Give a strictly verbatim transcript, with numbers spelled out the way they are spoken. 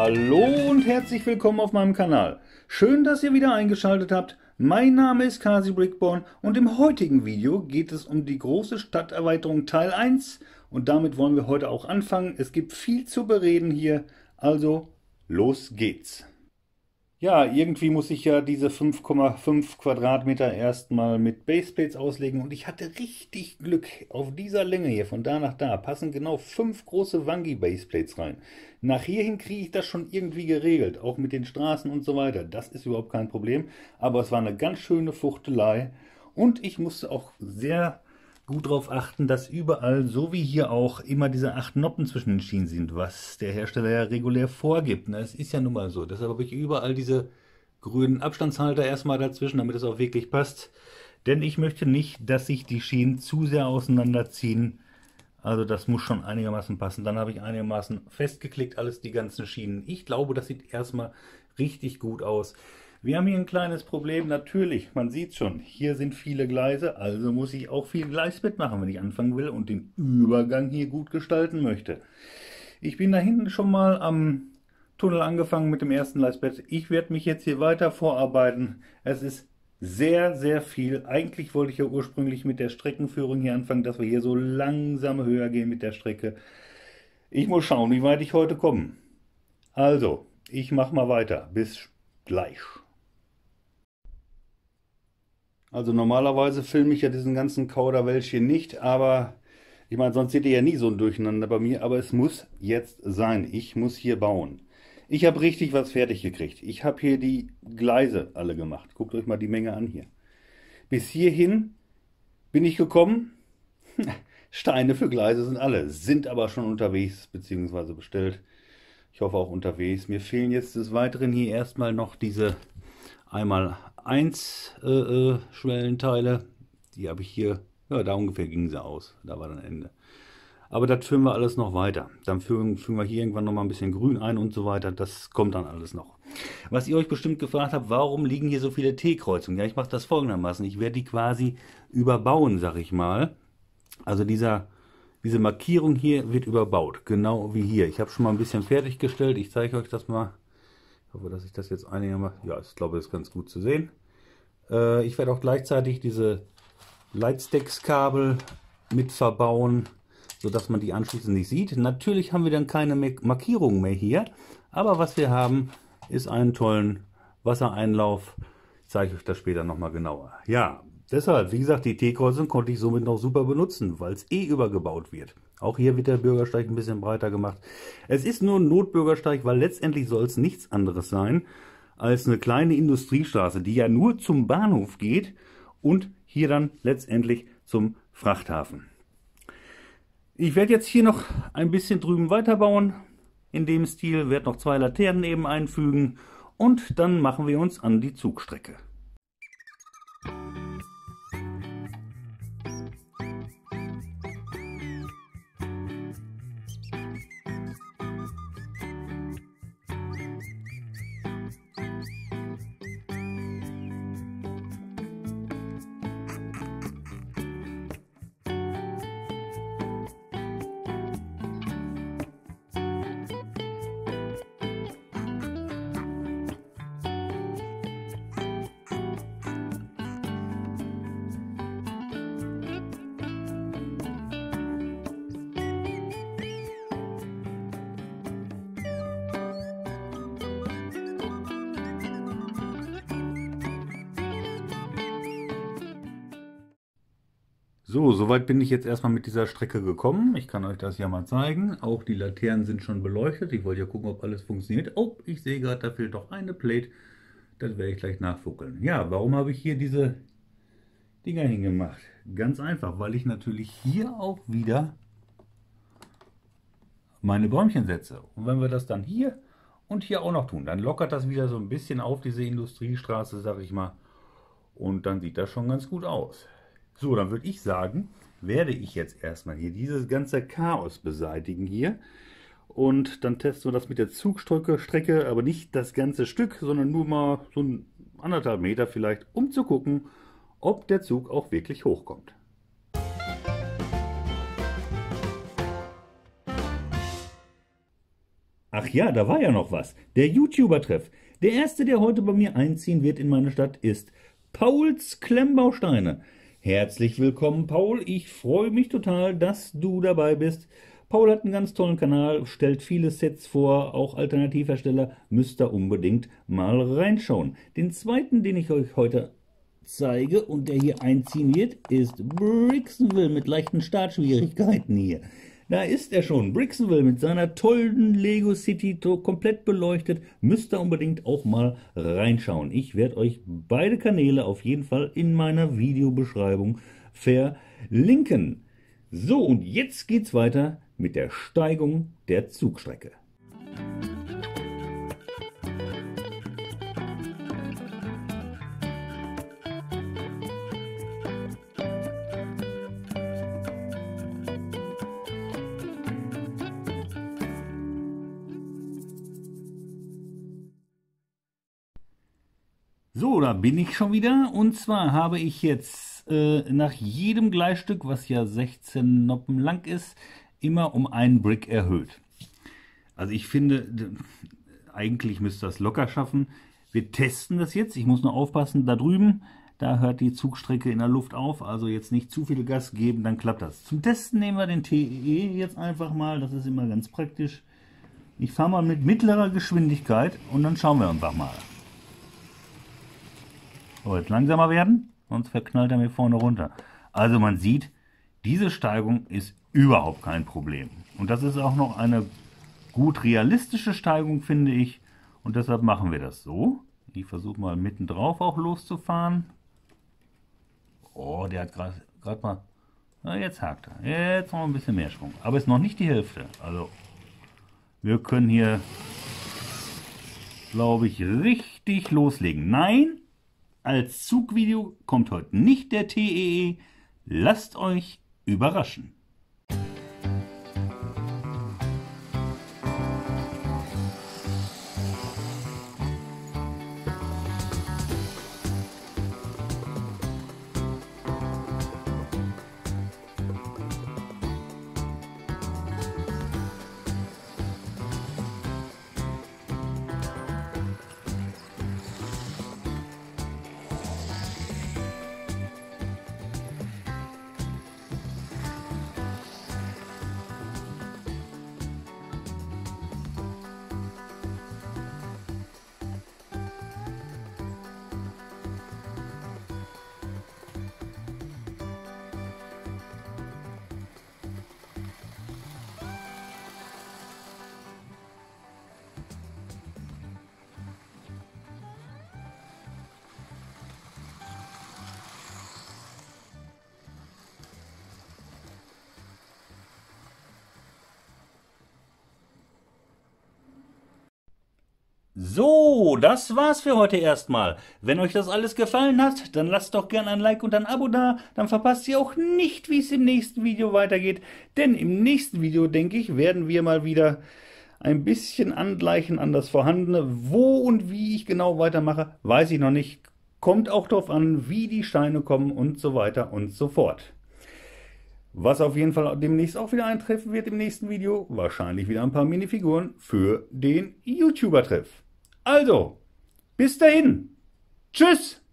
Hallo und herzlich willkommen auf meinem Kanal. Schön, dass ihr wieder eingeschaltet habt. Mein Name ist Kasi Brickborn und im heutigen Video geht es um die große Stadterweiterung Teil eins und damit wollen wir heute auch anfangen. Es gibt viel zu bereden hier, also los geht's. Ja, irgendwie muss ich ja diese fünf Komma fünf Quadratmeter erstmal mit Baseplates auslegen und ich hatte richtig Glück. Auf dieser Länge hier, von da nach da, passen genau fünf große Wangi Baseplates rein. Nach hierhin kriege ich das schon irgendwie geregelt, auch mit den Straßen und so weiter. Das ist überhaupt kein Problem, aber es war eine ganz schöne Fuchtelei und ich musste auch sehr gut darauf achten, dass überall, so wie hier auch, immer diese acht Noppen zwischen den Schienen sind, was der Hersteller ja regulär vorgibt. Das ist ja nun mal so. Deshalb habe ich überall diese grünen Abstandshalter erstmal dazwischen, damit es auch wirklich passt. Denn ich möchte nicht, dass sich die Schienen zu sehr auseinanderziehen. Also das muss schon einigermaßen passen. Dann habe ich einigermaßen festgeklickt, alles die ganzen Schienen. Ich glaube, das sieht erstmal richtig gut aus. Wir haben hier ein kleines Problem, natürlich, man sieht schon, hier sind viele Gleise, also muss ich auch viel Gleisbett machen, wenn ich anfangen will und den Übergang hier gut gestalten möchte. Ich bin da hinten schon mal am Tunnel angefangen mit dem ersten Gleisbett. Ich werde mich jetzt hier weiter vorarbeiten. Es ist sehr, sehr viel. Eigentlich wollte ich ja ursprünglich mit der Streckenführung hier anfangen, dass wir hier so langsam höher gehen mit der Strecke. Ich muss schauen, wie weit ich heute komme. Also, ich mache mal weiter. Bis gleich. Also normalerweise filme ich ja diesen ganzen Kauderwelsch hier nicht, aber ich meine, sonst seht ihr ja nie so ein Durcheinander bei mir, aber es muss jetzt sein. Ich muss hier bauen. Ich habe richtig was fertig gekriegt. Ich habe hier die Gleise alle gemacht. Guckt euch mal die Menge an hier. Bis hierhin bin ich gekommen. Steine für Gleise sind alle, sind aber schon unterwegs bzw. bestellt. Ich hoffe auch unterwegs. Mir fehlen jetzt des Weiteren hier erstmal noch diese einmal eins äh, äh, Schwellenteile. Die habe ich hier, ja, da ungefähr ging sie aus. Da war dann Ende. Aber das führen wir alles noch weiter. Dann fügen, fügen wir hier irgendwann noch mal ein bisschen Grün ein und so weiter. Das kommt dann alles noch. Was ihr euch bestimmt gefragt habt, warum liegen hier so viele T-Kreuzungen? Ja, ich mache das folgendermaßen. Ich werde die quasi überbauen, sag ich mal. Also dieser, diese Markierung hier wird überbaut. Genau wie hier. Ich habe schon mal ein bisschen fertiggestellt. Ich zeige euch das mal. Ich hoffe, dass ich das jetzt einigermaßen... Ja, ich glaube, das ist ganz gut zu sehen. Äh, ich werde auch gleichzeitig diese Lightstacks-Kabel mit verbauen, sodass man die anschließend nicht sieht. Natürlich haben wir dann keine Markierungen mehr hier, aber was wir haben, ist einen tollen Wassereinlauf. Ich zeige euch das später nochmal genauer. Ja, deshalb, wie gesagt, die T-Kreuzung konnte ich somit noch super benutzen, weil es eh übergebaut wird. Auch hier wird der Bürgersteig ein bisschen breiter gemacht. Es ist nur ein Notbürgersteig, weil letztendlich soll es nichts anderes sein als eine kleine Industriestraße, die ja nur zum Bahnhof geht und hier dann letztendlich zum Frachthafen. Ich werde jetzt hier noch ein bisschen drüben weiterbauen. In dem Stil werde noch zwei Laternen eben einfügen und dann machen wir uns an die Zugstrecke. So, soweit bin ich jetzt erstmal mit dieser Strecke gekommen. Ich kann euch das ja mal zeigen. Auch die Laternen sind schon beleuchtet. Ich wollte ja gucken, ob alles funktioniert. Oh, ich sehe gerade, da fehlt doch eine Plate. Das werde ich gleich nachfuckeln. Ja, warum habe ich hier diese Dinger hingemacht? Ganz einfach, weil ich natürlich hier auch wieder meine Bäumchen setze. Und wenn wir das dann hier und hier auch noch tun, dann lockert das wieder so ein bisschen auf diese Industriestraße, sag ich mal. Und dann sieht das schon ganz gut aus. So, dann würde ich sagen, werde ich jetzt erstmal hier dieses ganze Chaos beseitigen hier. Und dann testen wir das mit der Zugstrecke, Strecke, aber nicht das ganze Stück, sondern nur mal so ein anderthalb Meter vielleicht, um zu gucken, ob der Zug auch wirklich hochkommt. Ach ja, da war ja noch was. Der YouTuber-Treff. Der erste, der heute bei mir einziehen wird in meine Stadt, ist Pauls Klemmbausteine. Herzlich willkommen, Paul. Ich freue mich total, dass du dabei bist. Paul hat einen ganz tollen Kanal, stellt viele Sets vor, auch Alternativhersteller. Müsst ihr unbedingt mal reinschauen. Den zweiten, den ich euch heute zeige und der hier einziehen wird, ist Brixenville mit leichten Startschwierigkeiten hier. Da ist er schon, Brixenville mit seiner tollen Lego City, komplett beleuchtet. Müsst ihr unbedingt auch mal reinschauen. Ich werde euch beide Kanäle auf jeden Fall in meiner Videobeschreibung verlinken. So, und jetzt geht's weiter mit der Steigung der Zugstrecke. So, da bin ich schon wieder, und zwar habe ich jetzt äh, nach jedem Gleisstück, was ja sechzehn Noppen lang ist, immer um einen Brick erhöht. Also ich finde, eigentlich müsste das locker schaffen. Wir testen das jetzt, ich muss nur aufpassen, da drüben, da hört die Zugstrecke in der Luft auf, also jetzt nicht zu viel Gas geben, dann klappt das. Zum Testen nehmen wir den T E E jetzt einfach mal, das ist immer ganz praktisch. Ich fahre mal mit mittlerer Geschwindigkeit und dann schauen wir einfach mal. So, jetzt langsamer werden, sonst verknallt er mir vorne runter. Also man sieht, diese Steigung ist überhaupt kein Problem. Und das ist auch noch eine gut realistische Steigung, finde ich. Und deshalb machen wir das so. Ich versuche mal mitten drauf auch loszufahren. Oh, der hat gerade mal... Na, jetzt hakt er. Jetzt noch ein bisschen mehr Schwung. Aber ist noch nicht die Hälfte. Also, wir können hier, glaube ich, richtig loslegen. Nein! Als Zugvideo kommt heute nicht der T E E. Lasst euch überraschen. So, das war's für heute erstmal. Wenn euch das alles gefallen hat, dann lasst doch gern ein Like und ein Abo da. Dann verpasst ihr auch nicht, wie es im nächsten Video weitergeht. Denn im nächsten Video, denke ich, werden wir mal wieder ein bisschen angleichen an das Vorhandene. Wo und wie ich genau weitermache, weiß ich noch nicht. Kommt auch darauf an, wie die Steine kommen und so weiter und so fort. Was auf jeden Fall demnächst auch wieder eintreffen wird im nächsten Video, wahrscheinlich wieder ein paar Minifiguren für den YouTuber-Treff. Also, bis dahin. Tschüss.